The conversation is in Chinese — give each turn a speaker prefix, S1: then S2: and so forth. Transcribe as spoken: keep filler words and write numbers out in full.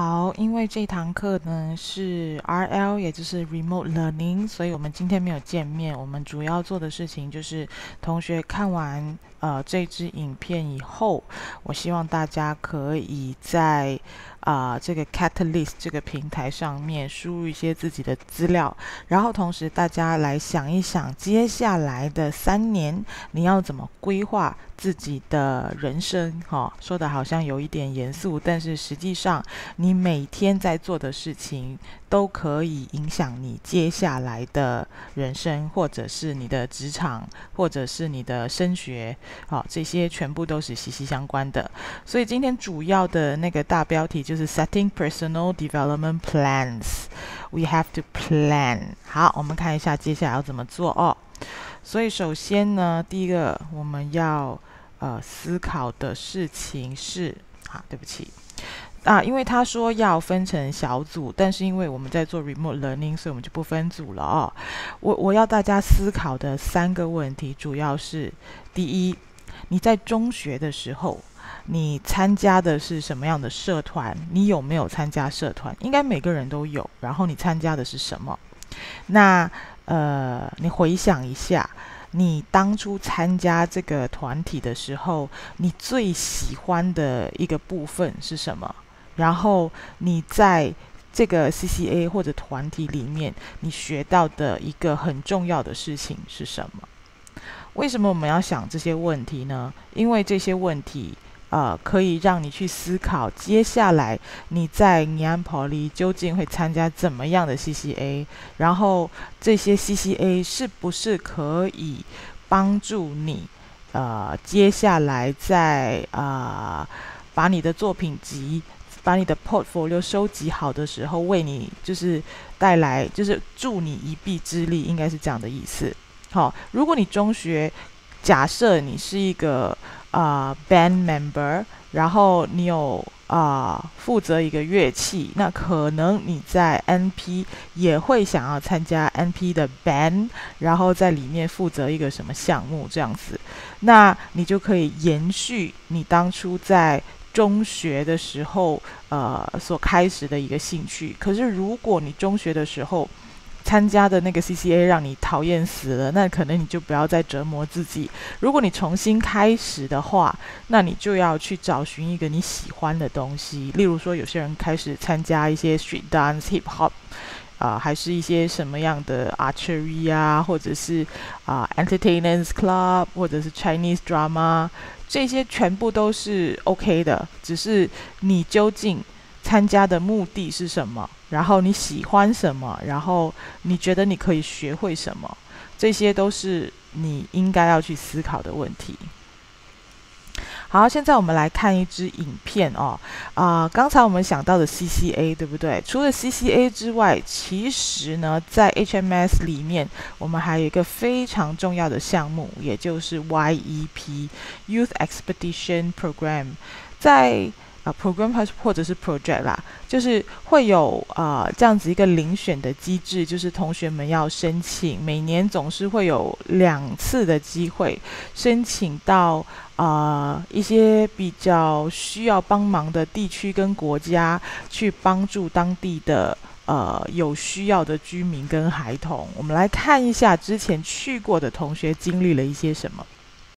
S1: 好，因为这堂课呢是 R L， 也就是 Remote Learning，所以我们今天没有见面。我们主要做的事情就是同学看完呃这支影片以后，我希望大家可以在啊、呃、这个 Catalyst 这个平台上面输入一些自己的资料，然后同时大家来想一想，接下来的三年你要怎么规划自己的人生。哈、哦，说的好像有一点严肃，但是实际上你每天在做的事情都可以影响你接下来的人生，或者是你的职场，或者是你的升学，好，这些全部都是息息相关的。所以今天主要的那个大标题就是 Setting Personal Development Plans. We have to plan. 好，我们看一下接下来要怎么做哦。所以首先呢，第一个我们要呃思考的事情是，啊，对不起。啊，因为他说要分成小组，但是因为我们在做 remote learning， 所以我们就不分组了哦。我我要大家思考的三个问题，主要是：第一，你在中学的时候，你参加的是什么样的社团？你有没有参加社团？应该每个人都有。然后你参加的是什么？那呃，你回想一下。你当初参加这个团体的时候，你最喜欢的一个部分是什么？然后你在这个 C C A 或者团体里面，你学到的一个很重要的事情是什么？为什么我们要想这些问题呢？因为这些问题呃，可以让你去思考，接下来你在尼安波利究竟会参加怎么样的 C C A， 然后这些 C C A 是不是可以帮助你，呃，接下来在呃把你的作品集、把你的 portfolio 收集好的时候，为你就是带来，就是助你一臂之力，应该是这样的意思。好，如果你中学假设你是一个啊、呃、band member， 然后你有啊、呃、负责一个乐器，那可能你在 N P 也会想要参加 N P 的 band， 然后在里面负责一个什么项目这样子，那你就可以延续你当初在中学的时候呃所开始的一个兴趣。可是如果你中学的时候参加的那个 C C A 让你讨厌死了，那可能你就不要再折磨自己。如果你重新开始的话，那你就要去找寻一个你喜欢的东西。例如说，有些人开始参加一些 street dance、hip hop， 啊、呃，还是一些什么样的 archery 啊，或者是啊、呃、entertainers club， 或者是 Chinese drama， 这些全部都是 OK 的。只是你究竟参加的目的是什么？然后你喜欢什么？然后你觉得你可以学会什么？这些都是你应该要去思考的问题。好，现在我们来看一支影片哦。啊、呃，刚才我们想到的 C C A， 对不对？除了 C C A 之外，其实呢，在 H M S 里面，我们还有一个非常重要的项目，也就是 Y E P（Youth Expedition Program）。在啊、uh, ，program 或者是 project 啦，就是会有啊、呃、这样子一个遴选的机制，就是同学们要申请，每年总是会有两次的机会申请到啊、呃、一些比较需要帮忙的地区跟国家，去帮助当地的呃有需要的居民跟孩童。我们来看一下之前去过的同学经历了一些什么。